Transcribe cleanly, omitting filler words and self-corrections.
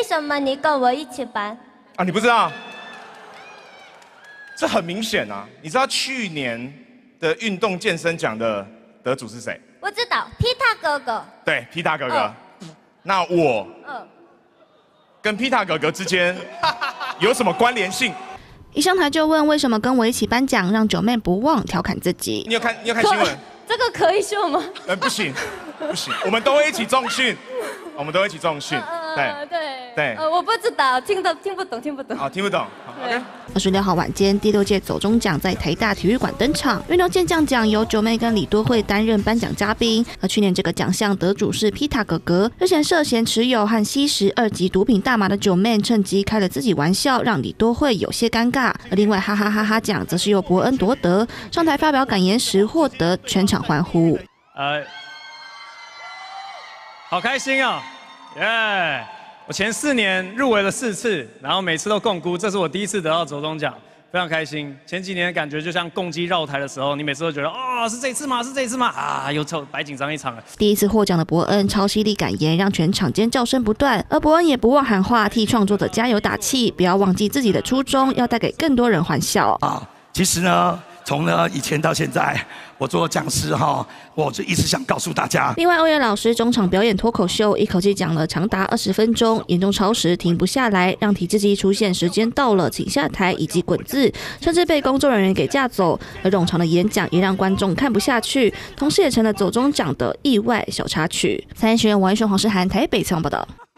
什么你跟我一起颁？ 啊，你不知道？这很明显啊！你知道去年的运动健身奖的得主是谁？ 我知道，皮塔哥哥。 对，皮塔哥哥。那我跟皮塔哥哥之间有什么关联性？ 一上台就问为什么跟我一起颁奖，让九妹不忘调侃自己。 你有看新闻？ 这个可以秀吗？ 不行，不行，我们都会一起重训，我们都会一起重训。对， 我不知道，听不懂。 好，听不懂。OK。 26号晚间，第6届走中奖在台大体育馆登场。运动健将奖由九妹跟李多慧担任颁奖嘉宾。而去年这个奖项得主是皮塔哥哥，日前涉嫌持有和吸食2级毒品大麻的九妹，趁机开了自己玩笑，让李多慧有些尴尬。而另外哈哈哈哈奖则是由伯恩夺得，上台发表感言时获得全场欢呼。 好开心啊！耶！我前4年入围了4次，然后每次都共估，这是我第1次得到走中奖，非常开心。前几年的感觉就像共机绕台的时候，你每次都觉得哦，是这一次吗？是这一次吗？啊，又白紧张一场了。 第1次获奖的伯恩超犀利感言，让全场尖叫声不断。而伯恩也不忘喊话，替创作者加油打气，不要忘记自己的初衷，要带给更多人欢笑。 其实呢，从以前到现在，我做讲师我就一直想告诉大家。 另外，欧阳老师中场表演脱口秀，一口气讲了长达20分钟，严重超时停不下来，让体制机出现时间到了，请下台以及滚字，甚至被工作人员给架走。而冗长的演讲也让观众看不下去，同时也成了走中奖的意外小插曲。财经学院王一轩、黄诗涵台北采访报道。